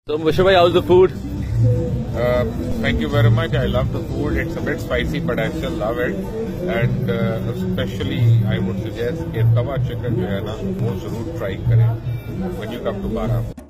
So Mubashir bhai, how's the food? Thank you very much. I love the food. It's a bit spicy, but I still love it. And especially, I would suggest कि तवा chicken जो है ना वो जरूर try करें when you come to Baranh.